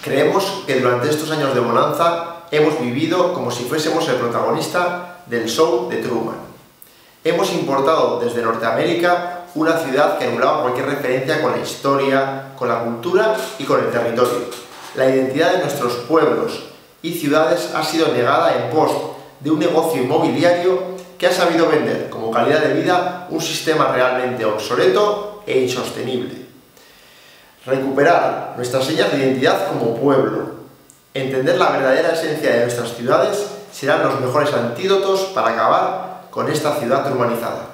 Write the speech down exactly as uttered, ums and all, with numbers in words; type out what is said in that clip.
Creemos que durante estos años de bonanza hemos vivido como si fuésemos el protagonista del show de Truman. Hemos importado desde Norteamérica una ciudad que anulaba cualquier referencia con la historia, con la cultura y con el territorio. La identidad de nuestros pueblos y ciudades ha sido negada en pos de un negocio inmobiliario que ha sabido vender como calidad de vida un sistema realmente obsoleto e insostenible. Recuperar nuestras señas de identidad como pueblo, entender la verdadera esencia de nuestras ciudades serán los mejores antídotos para acabar con esta ciudad urbanizada.